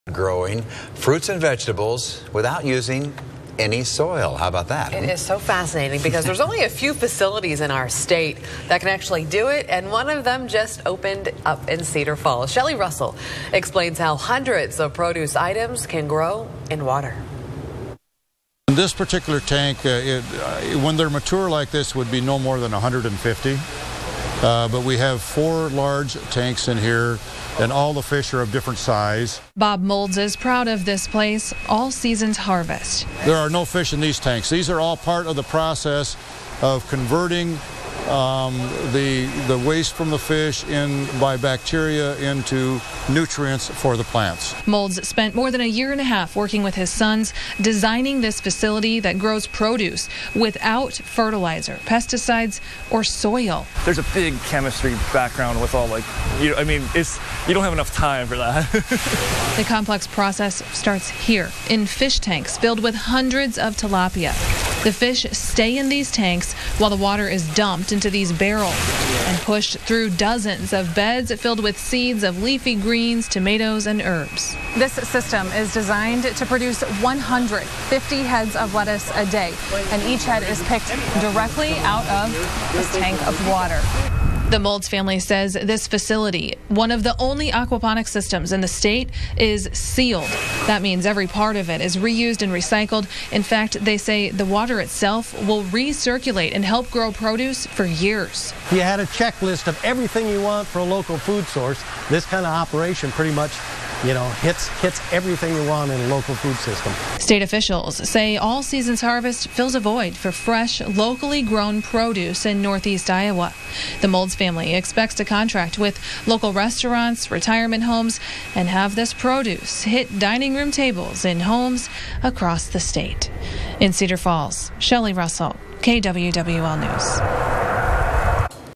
Growing fruits and vegetables without using any soil. How about that? It is so fascinating because there's only a few facilities in our state that can actually do it, and one of them just opened up in Cedar Falls. Shelley Russell explains how hundreds of produce items can grow in water. In this particular tank, when they're mature like this, would be no more than 150. But we have 4 large tanks in here, and all the fish are of different size. Bob Molds is proud of this place, all seasons harvest. There are no fish in these tanks. These are all part of the process of converting the waste from the fish by bacteria into nutrients for the plants. Molds spent more than a year and a half working with his sons, designing this facility that grows produce without fertilizer, pesticides, or soil. There's a big chemistry background with all you don't have enough time for that. The complex process starts here in fish tanks filled with hundreds of tilapia. The fish stay in these tanks while the water is dumped into these barrels and pushed through dozens of beds filled with seeds of leafy greens, tomatoes, and herbs. This system is designed to produce 150 heads of lettuce a day, and each head is picked directly out of this tank of water. The Molds family says this facility, one of the only aquaponics systems in the state, is sealed. That means every part of it is reused and recycled. In fact, they say the water itself will recirculate and help grow produce for years. If you had a checklist of everything you want for a local food source, this kind of operation pretty much hits everything you want in a local food system. State officials say all season's harvest fills a void for fresh, locally grown produce in northeast Iowa. The Molds family expects to contract with local restaurants, retirement homes, and have this produce hit dining room tables in homes across the state. In Cedar Falls, Shelley Russell, KWWL News.